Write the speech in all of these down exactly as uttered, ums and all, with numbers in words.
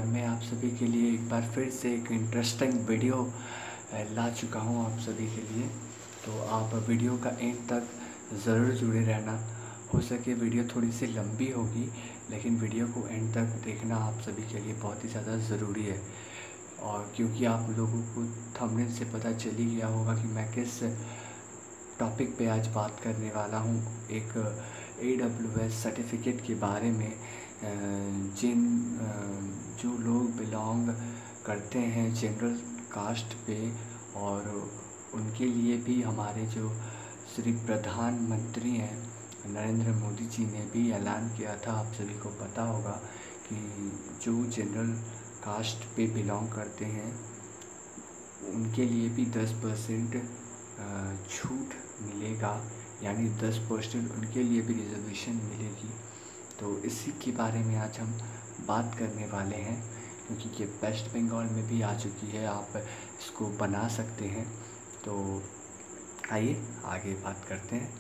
मैं आप सभी के लिए एक बार फिर से एक इंटरेस्टिंग वीडियो ला चुका हूं आप सभी के लिए। तो आप वीडियो का एंड तक ज़रूर जुड़े रहना। हो सके वीडियो थोड़ी सी लंबी होगी, लेकिन वीडियो को एंड तक देखना आप सभी के लिए बहुत ही ज़्यादा ज़रूरी है। और क्योंकि आप लोगों को थंबनेल से पता चल ही गया होगा कि मैं किस टॉपिक पे आज बात करने वाला हूँ, एक ए डब्ल्यू एस सर्टिफिकेट के बारे में। जिन जो लोग बिलोंग करते हैं जनरल कास्ट पे, और उनके लिए भी हमारे जो श्री प्रधानमंत्री हैं नरेंद्र मोदी जी ने भी ऐलान किया था। आप सभी को पता होगा कि जो जनरल कास्ट पे बिलोंग करते हैं उनके लिए भी दस परसेंट छूट मिलेगा, यानी दस परसेंट उनके लिए भी रिजर्वेशन मिलेगी। तो इसी के बारे में आज हम बात करने वाले हैं, क्योंकि ये वेस्ट बंगाल में भी आ चुकी है, आप इसको बना सकते हैं। तो आइए आगे बात करते हैं।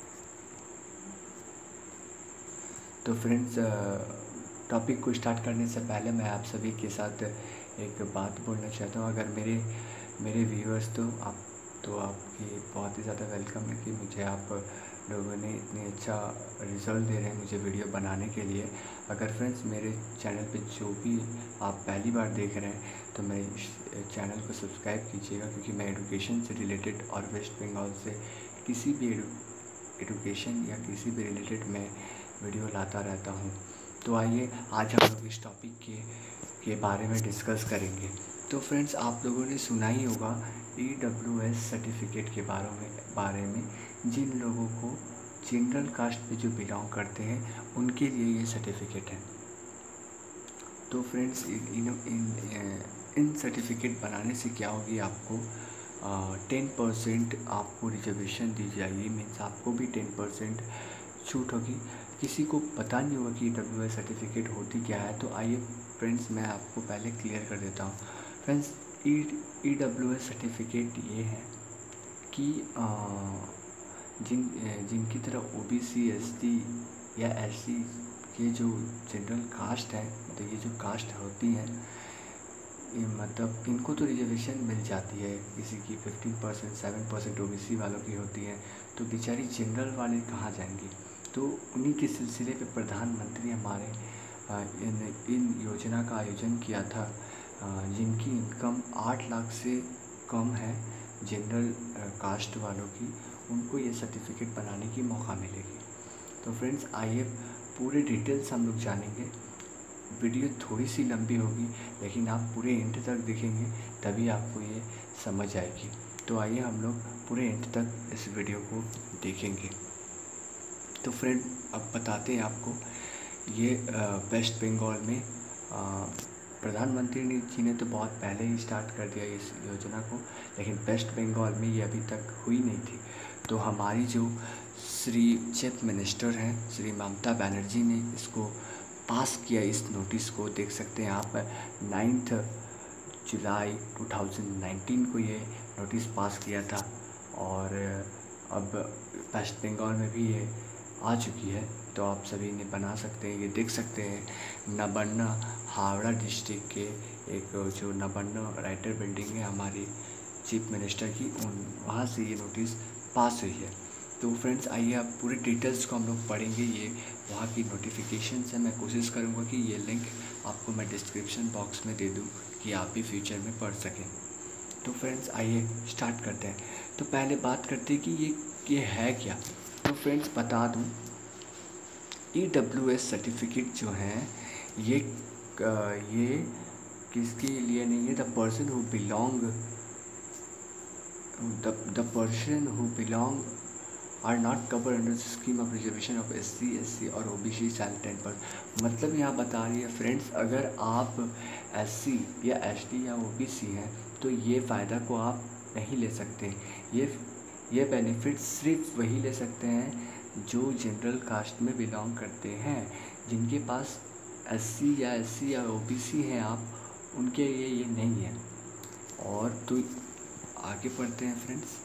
तो फ्रेंड्स, टॉपिक को स्टार्ट करने से पहले मैं आप सभी के साथ एक बात बोलना चाहता हूँ। अगर मेरे मेरे व्यूअर्स तो आप तो आपकी बहुत ही ज़्यादा वेलकम है कि मुझे आप लोगों ने इतनी अच्छा रिज़ल्ट दे रहे हैं मुझे वीडियो बनाने के लिए। अगर फ्रेंड्स मेरे चैनल पे जो भी आप पहली बार देख रहे हैं तो मेरे चैनल को सब्सक्राइब कीजिएगा, क्योंकि मैं एजुकेशन से रिलेटेड और वेस्ट बंगाल से किसी भी एजुकेशन या किसी भी रिलेटेड मैं वीडियो लाता रहता हूँ। तो आइए आज हम लोग इस टॉपिक के के बारे में डिस्कस करेंगे। तो फ्रेंड्स, आप लोगों ने सुना ही होगा ई डब्ल्यू एस सर्टिफिकेट के बारे में बारे में जिन लोगों को जनरल कास्ट पे जो बिलोंग करते हैं उनके लिए ये सर्टिफिकेट है। तो फ्रेंड्स, इन इन इन सर्टिफिकेट बनाने से क्या होगी, आपको टेन परसेंट आपको रिजर्वेशन दी जाएगी। मीन्स आपको भी टेन परसेंट छूट होगी। किसी को पता नहीं होगा कि डब्ल्यू एस सर्टिफिकेट होती क्या है। तो आइए फ्रेंड्स, मैं आपको पहले क्लियर कर देता हूँ। Friends, E W S certificate ये है कि आ, जिन जिनकी तरह O B C, S T या एस सी के जो जनरल कास्ट है, मतलब ये जो कास्ट होती हैं, मतलब इनको तो रिजर्वेशन मिल जाती है। किसी की fifteen percent seven percent O B C वालों की होती है, तो बेचारी जनरल वाले कहाँ जाएंगी। तो उन्हीं के सिलसिले पे प्रधानमंत्री हमारे इन इन योजना का आयोजन किया था। जिनकी इनकम आठ लाख से कम है जनरल कास्ट वालों की, उनको ये सर्टिफिकेट बनाने की मौका मिलेगी। तो फ्रेंड्स, आइए पूरे डिटेल्स हम लोग जानेंगे। वीडियो थोड़ी सी लंबी होगी, लेकिन आप पूरे एंड तक देखेंगे तभी आपको ये समझ आएगी। तो आइए हम लोग पूरे एंड तक इस वीडियो को देखेंगे। तो फ्रेंड, अब बताते हैं आपको, ये वेस्ट बंगाल में आ, प्रधानमंत्री जी ने तो बहुत पहले ही स्टार्ट कर दिया इस योजना को, लेकिन वेस्ट बंगाल में ये अभी तक हुई नहीं थी। तो हमारी जो श्री चीफ मिनिस्टर हैं श्री ममता बनर्जी ने इसको पास किया। इस नोटिस को देख सकते हैं आप, ninth July two thousand nineteen को ये नोटिस पास किया था, और अब वेस्ट बंगाल में भी ये आ चुकी है। तो आप सभी ने बना सकते हैं। ये देख सकते हैं नबन्ना हावड़ा डिस्ट्रिक्ट के एक जो नबन्ना राइटर बिल्डिंग है हमारी चीफ मिनिस्टर की, उन वहाँ से ये नोटिस पास हुई है। तो फ्रेंड्स, आइए आप पूरे डिटेल्स को हम लोग पढ़ेंगे। ये वहाँ की नोटिफिकेशन है। मैं कोशिश करूँगा कि ये लिंक आपको मैं डिस्क्रिप्शन बॉक्स में दे दूँ कि आप भी फ्यूचर में पढ़ सकें। तो फ्रेंड्स, आइए स्टार्ट करते हैं। तो पहले बात करते हैं कि ये ये है क्या। तो फ्रेंड्स, बता दूँ, ई डब्ल्यू एस सर्टिफिकेट जो है ये ये किसके लिए नहीं है, the person who belong the the person who belong are not cover under scheme of reservation of S C S C और ओ बी सी सेल टेन पर। मतलब यहाँ बता रही है फ्रेंड्स, अगर आप एस सी या एस टी या ओ बी सी हैं तो ये फ़ायदा को आप नहीं ले सकते। ये ये बेनिफिट सिर्फ वही ले सकते हैं जो जनरल कास्ट में बिलोंग करते हैं। जिनके पास एस सी या एस सी या ओ बी सी हैं आप, उनके लिए ये नहीं है। और तो आगे पढ़ते हैं फ्रेंड्स।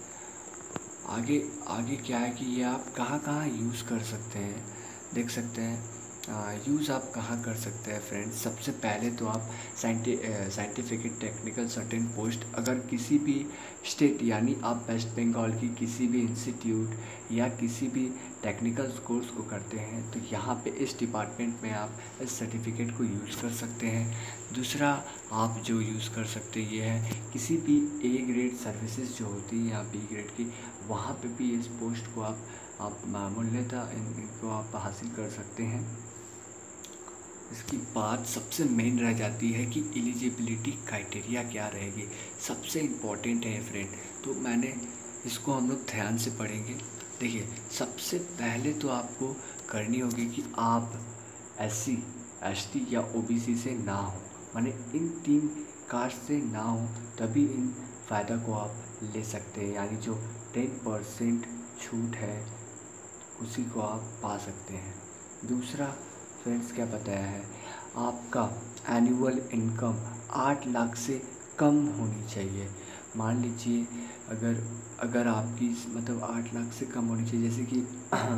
आगे आगे क्या है कि ये आप कहाँ कहाँ यूज़ कर सकते हैं, देख सकते हैं। यूज़ आप कहाँ कर सकते हैं फ्रेंड्स। सबसे पहले तो आप साइंटि साइंटिफिक टेक्निकल सर्टेन पोस्ट अगर किसी भी स्टेट यानी आप वेस्ट बंगाल की किसी भी इंस्टीट्यूट या किसी भी टेक्निकल कोर्स को करते हैं तो यहाँ पे इस डिपार्टमेंट में आप इस सर्टिफिकेट को यूज़ कर सकते हैं। दूसरा आप जो यूज़ कर सकते ये है किसी भी ए ग्रेड सर्विसेज जो होती है या बी ग्रेड की, वहाँ पे भी इस पोस्ट को आप आप मामूल्यता इन इनको आप हासिल कर सकते हैं। इसकी बात सबसे मेन रह जाती है कि एलिजिबिलिटी क्राइटेरिया क्या रहेगी, सबसे इम्पॉर्टेंट है फ्रेंड। तो मैंने इसको हम लोग ध्यान से पढ़ेंगे। देखिए, सबसे पहले तो आपको करनी होगी कि आप एससी, एसटी या ओबीसी से ना हो, माने इन तीन कास्ट से ना हो, तभी इन फ़ायदा को आप ले सकते हैं। यानी जो टेन परसेंट छूट है उसी को आप पा सकते हैं। दूसरा फ्रेंड्स क्या बताया है, आपका एनुअल इनकम आठ लाख से कम होनी चाहिए। मान लीजिए अगर अगर आपकी मतलब आठ लाख से कम होनी चाहिए, जैसे कि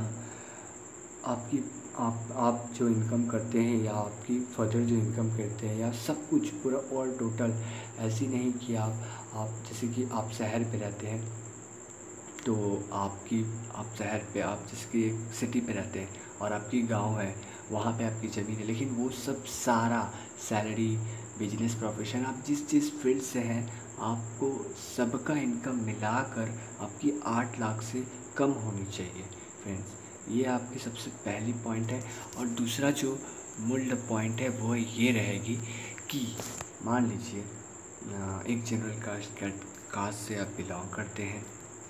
आपकी आप आप जो इनकम करते हैं या आपकी फर्दर जो इनकम करते हैं या सब कुछ पूरा ऑल टोटल, ऐसी नहीं कि आप आप जैसे कि आप शहर पे रहते हैं तो आपकी आप शहर पे आप जिसकी एक सिटी पे रहते हैं और आपकी गांव है, वहाँ पे आपकी ज़मीन है, लेकिन वो सब सारा सैलरी, बिजनेस, प्रोफेशन, आप जिस जिस फील्ड से हैं आपको सबका इनकम मिलाकर आपकी आठ लाख से कम होनी चाहिए फ्रेंड्स। ये आपकी सबसे पहली पॉइंट है। और दूसरा जो मूल पॉइंट है वो ये रहेगी कि मान लीजिए एक जनरल कास्ट कास्ट से आप बिलोंग करते हैं।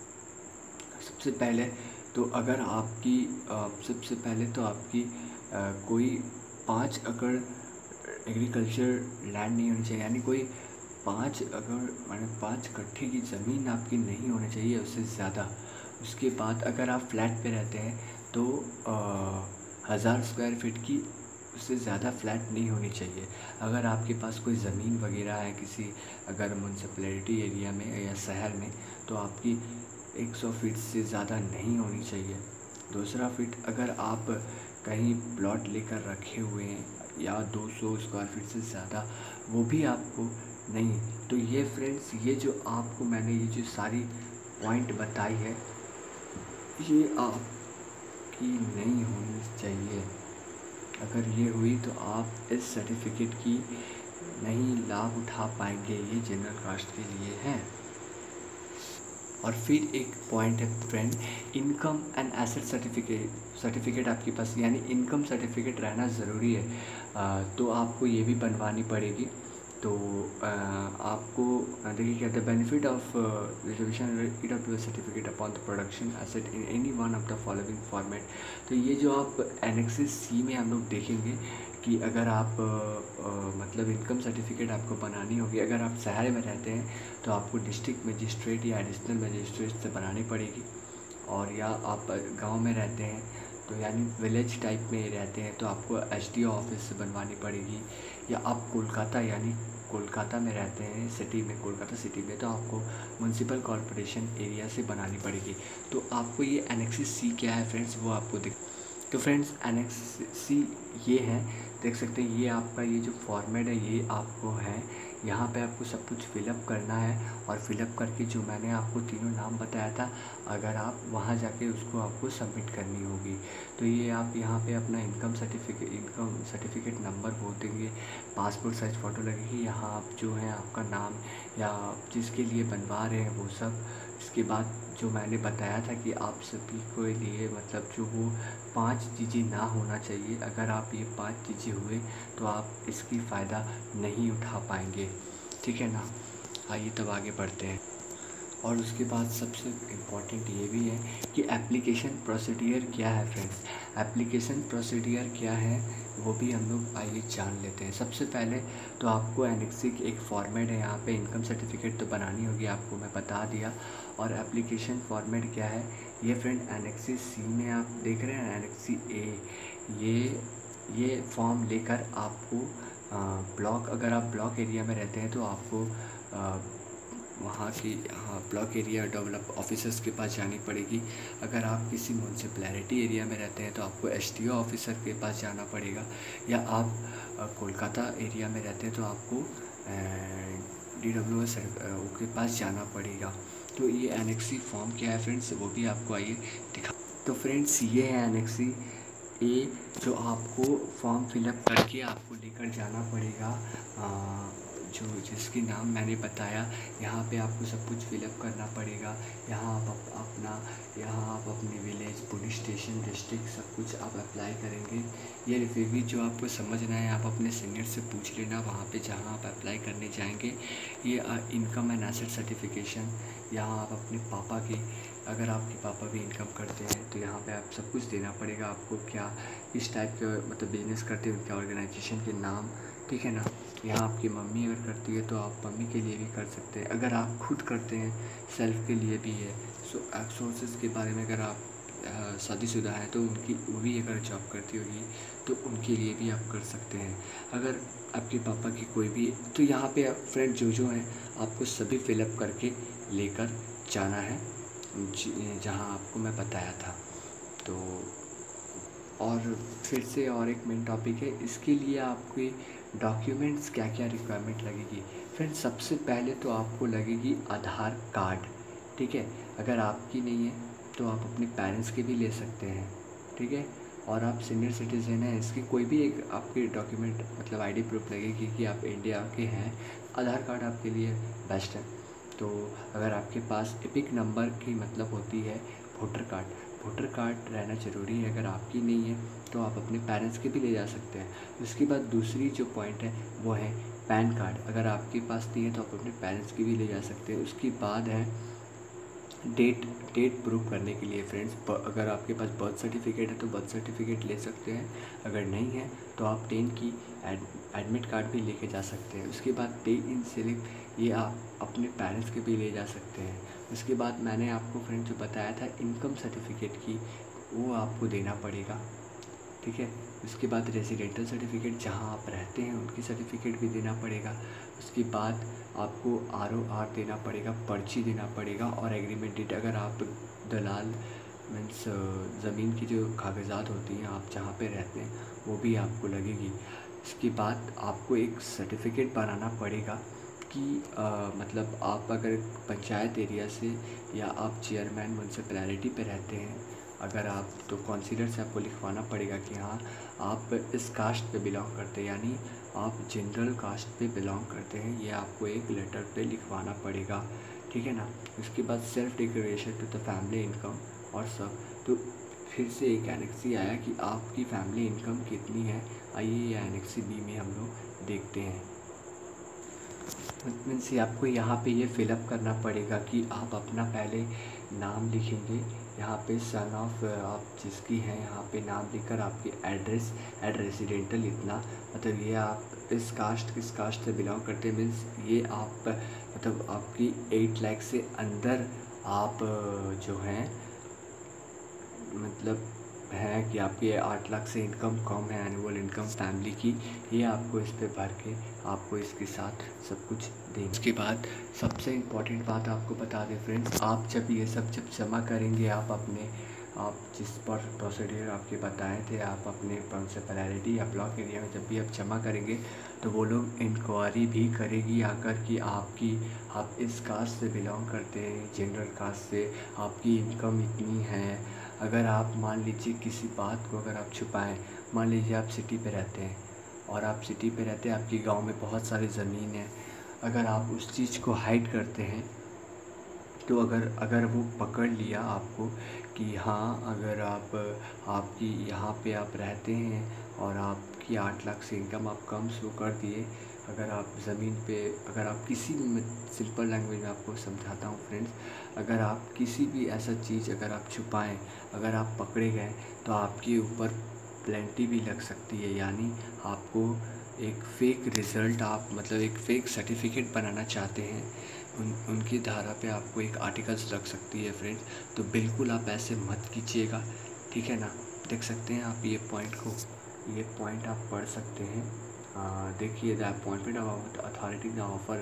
सबसे पहले तो अगर आपकी सबसे पहले तो आपकी आ, कोई पाँच एकड़ एग्रीकल्चर लैंड नहीं होनी चाहिए, यानी कोई पाँच अगर माने पाँच कट्ठे की ज़मीन आपकी नहीं होनी चाहिए, उससे ज़्यादा। उसके बाद अगर आप फ्लैट पे रहते हैं तो हज़ार स्क्वायर फीट की उससे ज़्यादा फ्लैट नहीं होनी चाहिए। अगर आपके पास कोई ज़मीन वगैरह है किसी अगर म्यूनसिपैलिटी एरिया में या शहर में, तो आपकी सौ फीट से ज़्यादा नहीं होनी चाहिए। दूसरा फीट अगर आप कहीं प्लॉट लेकर रखे हुए हैं या दो सौ स्क्वायर फीट से ज़्यादा, वो भी आपको नहीं। तो ये फ्रेंड्स, ये जो आपको मैंने ये जो सारी पॉइंट बताई है ये आपकी नहीं होनी चाहिए। अगर ये हुई तो आप इस सर्टिफिकेट की नहीं लाभ उठा पाएंगे। ये जनरल कास्ट के लिए है। और फिर एक पॉइंट है friend, income and asset certificate certificate आपके पास यानी इनकम सर्टिफिकेट रहना ज़रूरी है। आ, तो आपको ये भी बनवानी पड़ेगी। तो आ, आपको देखिए क्या the benefit of reservation E W S certificate upon the production asset in any one of the following format. तो ये जो आप एनेक्सिस सी में हम लोग देखेंगे कि अगर आप आ, आ, मतलब इनकम सर्टिफिकेट आपको बनानी होगी, अगर आप शहर में रहते हैं तो आपको डिस्ट्रिक्ट मजिस्ट्रेट या एडिशनल मजिस्ट्रेट से बनानी पड़ेगी। और या आप गांव में रहते हैं तो यानी विलेज टाइप में रहते हैं तो आपको एस डी ओ ऑफिस से बनवानी पड़ेगी। या आप कोलकाता यानी कोलकाता में रहते हैं सिटी में, कोलकाता सिटी में, तो आपको म्यूनसिपल कॉरपोरेशन एरिया से बनानी पड़ेगी। तो आपको ये एनेक्सिस सी क्या है फ्रेंड्स वो आपको देख। तो फ्रेंड्स एनेक्सिस सी ये है, देख सकते हैं ये आपका ये जो फॉर्मेट है ये आपको है। यहाँ पे आपको सब कुछ फिलअप करना है और फिलअप करके जो मैंने आपको तीनों नाम बताया था, अगर आप वहाँ जाके उसको आपको सबमिट करनी होगी। तो ये आप यहाँ पे अपना income certificate income certificate number वो देंगे, पासपोर्ट साइज फ़ोटो लगेगी, यहाँ आप जो है आपका नाम या आप जिसके लिए बनवा रहे हैं वो सब। इसके बाद जो मैंने बताया था कि आप सभी को लिए मतलब जो वो पांच चीज़ें ना होना चाहिए, अगर आप ये पांच चीज़ें हुए तो आप इसकी फ़ायदा नहीं उठा पाएंगे। ठीक है ना। आइए तब आगे बढ़ते हैं। और उसके बाद सबसे इम्पॉर्टेंट ये भी है कि एप्लीकेशन प्रोसीडियर क्या है फ्रेंड्स। एप्लीकेशन प्रोसीडियर क्या है वो भी हम लोग आइए जान लेते हैं। सबसे पहले तो आपको एनेक्सी एक फॉर्मेट है, यहाँ पे इनकम सर्टिफिकेट तो बनानी होगी, आपको मैं बता दिया। और एप्लीकेशन फॉर्मेट क्या है ये फ्रेंड एनेक्सी सी में आप देख रहे हैं, एनेक्सी ए, ये ये फॉर्म लेकर आपको ब्लॉक, अगर आप ब्लॉक एरिया में रहते हैं तो आपको आ, वहाँ की हाँ ब्लॉक एरिया डेवलप ऑफिसर्स के पास जानी पड़ेगी। अगर आप किसी म्यूनसिपैलिटी एरिया में रहते हैं तो आपको एसडीओ ऑफिसर के पास जाना पड़ेगा, या आप कोलकाता एरिया में रहते हैं तो आपको डी डब्ल्यू एस के पास जाना पड़ेगा। तो ये एनेक्सी फॉर्म क्या है फ्रेंड्स, वो भी आपको आइए दिखा। तो फ्रेंड्स ये है एनेक्सी ए, जो आपको फॉर्म फिलअप करके आपको लेकर जाना पड़ेगा, आ, जो जिसके नाम मैंने बताया। यहाँ पे आपको सब कुछ फिलअप करना पड़ेगा। यहाँ आप अप, अपना यहाँ आप अपने विलेज, पुलिस स्टेशन, डिस्ट्रिक्ट सब कुछ आप अप्लाई करेंगे। ये रिफ्यूजी जो आपको समझना है आप अपने सीनियर से पूछ लेना वहाँ पे जहाँ आप अप्लाई करने जाएंगे। ये इनकम एंड एसेट सर्टिफिकेशन, यहाँ आप अपने पापा की, अगर आपके पापा भी इनकम करते हैं तो यहाँ पे आप सब कुछ देना पड़ेगा आपको, क्या किस टाइप के मतलब बिजनेस करते हैं, उनके ऑर्गेनाइजेशन के नाम, ठीक है ना। यहाँ आपकी मम्मी अगर करती है तो आप मम्मी के लिए भी कर सकते हैं। अगर आप खुद करते हैं सेल्फ के लिए भी है। सो सोर्सेज के बारे में, अगर आप शादीशुदा हैं तो उनकी वो भी अगर जॉब करती होगी तो उनके लिए भी आप कर सकते हैं। अगर आपके पापा की कोई भी, तो यहाँ पे फ्रेंड जो जो हैं आपको सभी फिलअप करके लेकर जाना है जहाँ आपको मैं बताया था। तो और फिर से और एक मेन टॉपिक है, इसके लिए आपके डॉक्यूमेंट्स क्या क्या रिक्वायरमेंट लगेगी। फ्रेंड्स सबसे पहले तो आपको लगेगी आधार कार्ड, ठीक है। अगर आपकी नहीं है तो आप अपने पेरेंट्स के भी ले सकते हैं, ठीक है। और आप सीनियर सिटीज़न हैं, इसकी कोई भी एक आपके डॉक्यूमेंट मतलब आईडी प्रूफ लगेगी कि आप इंडिया के हैं। आधार कार्ड आपके लिए बेस्ट है। तो अगर आपके पास एपिक नंबर की मतलब होती है वोटर कार्ड, वोटर कार्ड रहना ज़रूरी है। अगर आपकी नहीं है तो आप अपने पेरेंट्स के भी ले जा सकते हैं। उसके बाद दूसरी जो पॉइंट है वो है पैन कार्ड। अगर आपके पास नहीं है तो आप अपने पेरेंट्स की भी ले जा सकते हैं। उसके बाद है डेट, डेट प्रूव करने के लिए फ्रेंड्स, अगर आपके पास बर्थ सर्टिफिकेट है तो बर्थ सर्टिफिकेट ले सकते हैं। अगर नहीं है तो आप टेन की एड एडमिट कार्ड भी लेके जा सकते हैं। उसके बाद पे इन स्लिप, ये आप अपने पेरेंट्स के भी ले जा सकते हैं। उसके बाद मैंने आपको फ्रेंड जो बताया था इनकम सर्टिफिकेट की, वो आपको देना पड़ेगा, ठीक है। उसके बाद रेजिडेंटल सर्टिफिकेट, जहाँ आप रहते हैं उनकी सर्टिफिकेट भी देना पड़ेगा। उसके बाद आपको आर ओ आर देना पड़ेगा, पर्ची देना पड़ेगा, और एग्रीमेंट डेट। अगर आप दलाल मीन्स ज़मीन की जो कागज़ात होती हैं आप जहाँ पे रहते हैं वो भी आपको लगेगी। इसके बाद आपको एक सर्टिफिकेट बनाना पड़ेगा कि आ, मतलब आप अगर पंचायत एरिया से या आप चेयरमैन म्यूनसिपैलिटी पे रहते हैं, अगर आप तो काउंसिलर से आपको लिखवाना पड़ेगा कि हाँ आप इस कास्ट पे बिलोंग करते हैं, यानी आप जनरल कास्ट पे बिलोंग करते हैं। ये आपको एक लेटर पे लिखवाना पड़ेगा, ठीक है ना। उसके बाद self declaration to the family income और सब। तो फिर से एक एनेक्सी आया कि आपकी फैमिली इनकम कितनी है। आइए ये एनेक्सी बी में हम लोग देखते हैं। मीन्स आपको यहाँ पे ये फिलअप करना पड़ेगा कि आप अपना पहले नाम लिखेंगे यहाँ पे, सन ऑफ आप जिसकी हैं यहाँ पे नाम लिखकर आपकी एड्रेस, एड रेजिडेंटल इतना, मतलब ये आप इस कास्ट किस कास्ट से बिलोंग करते हैं। मीन्स ये आप मतलब आपकी एट लाख से अंदर आप जो हैं मतलब है कि आपकी आठ लाख से इनकम कम है एनुअल इनकम फैमिली की, ये आपको इस पे भर के आपको इसके साथ सब कुछ दें। इसके बाद सबसे इम्पॉर्टेंट बात आपको बता दें फ्रेंड्स, आप जब ये सब जब जमा करेंगे, आप अपने आप जिस पर प्रोसीडियर आपके बताए थे, आप अपने म्यूनसिपैलिटी या ब्लॉक एरिया में जब भी आप जमा करेंगे तो वो लोग इंक्वायरी भी करेगी आकर कि आपकी आप इस कास्ट से बिलोंग करते हैं, जनरल कास्ट से, आपकी इनकम इतनी है। अगर आप मान लीजिए किसी बात को अगर आप छुपाएं, मान लीजिए आप सिटी पे रहते हैं और आप सिटी पे रहते हैं, आपके गांव में बहुत सारी ज़मीन है, अगर आप उस चीज़ को हाइड करते हैं तो अगर अगर वो पकड़ लिया आपको कि हाँ अगर आप आपकी यहाँ पे आप रहते हैं और आपकी आठ लाख से इनकम आप कम शो कर दिए, अगर आप ज़मीन पे अगर आप किसी भी सिंपल लैंग्वेज में आपको समझाता हूँ फ्रेंड्स, अगर आप किसी भी ऐसा चीज़ अगर आप छुपाएं, अगर आप पकड़े गए तो आपके ऊपर पेनल्टी भी लग सकती है। यानी आपको एक फ़ेक रिज़ल्ट, आप मतलब एक फ़ेक सर्टिफिकेट बनाना चाहते हैं, उन उनकी धारा पे आपको एक आर्टिकल्स लग सकती है फ्रेंड्स। तो बिल्कुल आप ऐसे मत कीजिएगा, ठीक है ना। देख सकते हैं आप ये पॉइंट को, ये पॉइंट आप पढ़ सकते हैं। देखिए the appointment of authority the offer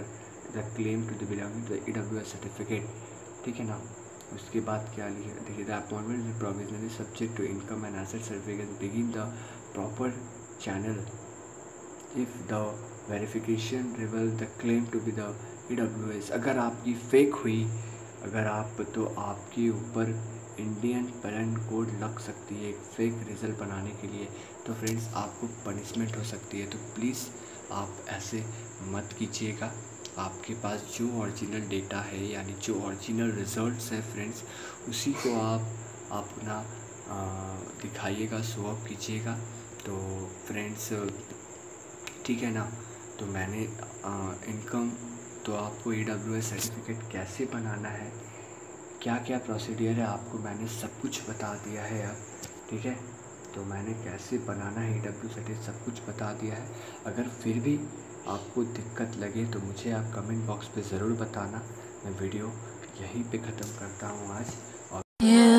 the claim to the belonging to the E W S certificate, ठीक है ना। उसके बाद क्या लिखा, देखिए the appointment is provisionally subject to income and asset certificate begin the proper channel if the verification reveal the claim to be the E W S. अगर आपकी फेक हुई, अगर आप, तो आपके ऊपर इंडियन पेनल कोड लग सकती है एक फेक रिज़ल्ट बनाने के लिए। तो फ्रेंड्स आपको पनिशमेंट हो सकती है, तो प्लीज़ आप ऐसे मत कीजिएगा। आपके पास जो ओरिजिनल डेटा है, यानी जो ओरिजिनल रिजल्ट्स हैं फ्रेंड्स, उसी को आप अपना दिखाइएगा, शो ऑफ कीजिएगा। तो फ्रेंड्स ठीक है ना। तो मैंने इनकम, तो आपको ई डब्ल्यू एस सर्टिफिकेट कैसे बनाना है, क्या क्या प्रोसीडियर है, आपको मैंने सब कुछ बता दिया है अब, ठीक है। तो मैंने कैसे बनाना है ई डब्ल्यू सर्टिफिकेट सब कुछ बता दिया है। अगर फिर भी आपको दिक्कत लगे तो मुझे आप कमेंट बॉक्स पे ज़रूर बताना। मैं वीडियो यहीं पे ख़त्म करता हूँ आज। और